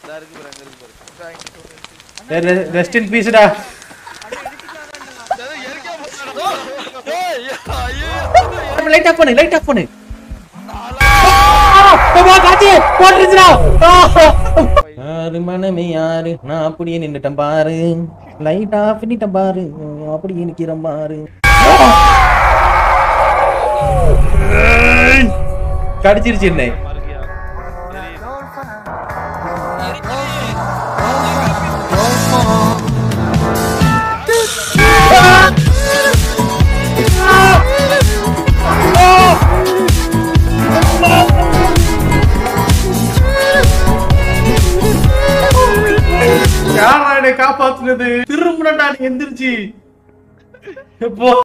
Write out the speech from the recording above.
Rest in peace டா. Light off பண்ணு. காத்தி போட்டுருச்சுடா. யாரு மனமே யாரு, நான் அப்படியே நின்னுட்டேன் பாரு. லைட் ஆஃப் பண்ணிட்டேன் பாரு, அப்படியே நிக்கிறேன் பாரு. கடிச்சிருச்சு என்ன? யாரா என்னை காப்பாத்துனது? திரும்ப நான் எந்திரிச்சு